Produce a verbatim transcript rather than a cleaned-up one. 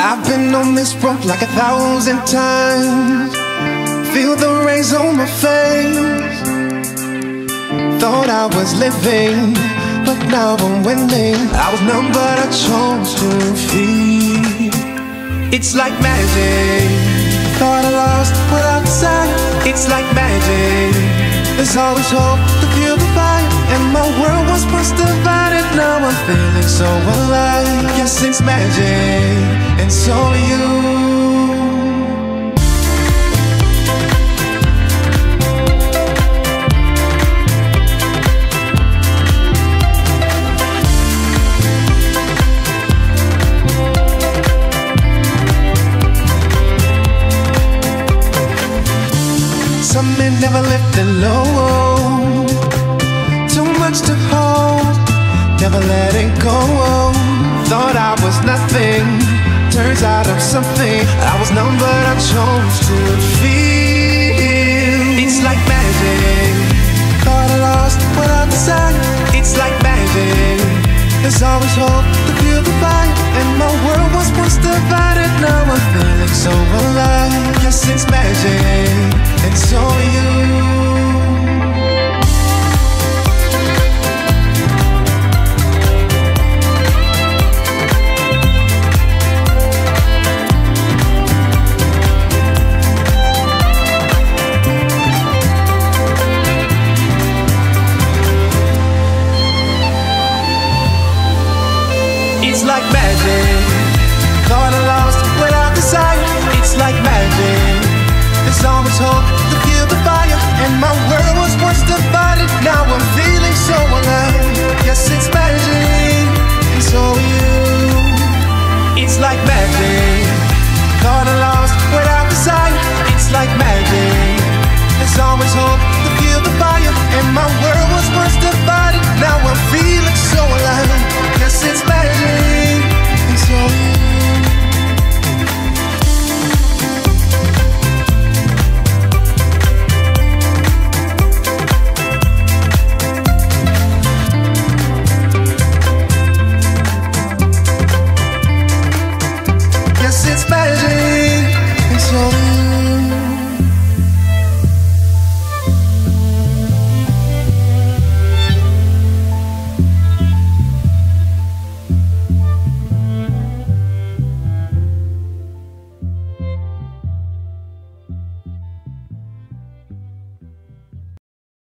I've been on this road like a thousand times. Feel the rays on my face. Thought I was living, but now I'm winning. I was numb but I chose to feel. It's like magic. Thought I lost without sight. It's like magic. There's always hope to feel the fire. And my world was once divided. Now I'm feeling so alive. Yes, it's magic, and so are you. Some men never lifted low. Too much to hold, never let it go. Thought I was nothing, turns out I'm something. I was numb but I chose to feel. It's like magic. Thought I lost without sight. It's like magic. There's always hope to feel the fire. And my world was once divided. Now I'm feeling so alive. Yes, it's magic, and so are you. It's like magic. Thought I lost without desire. It's like magic. There's always hope to feel the fire. And my